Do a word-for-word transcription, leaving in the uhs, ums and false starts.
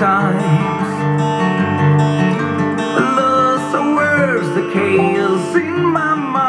times. Lost, where's the chaos in my mind?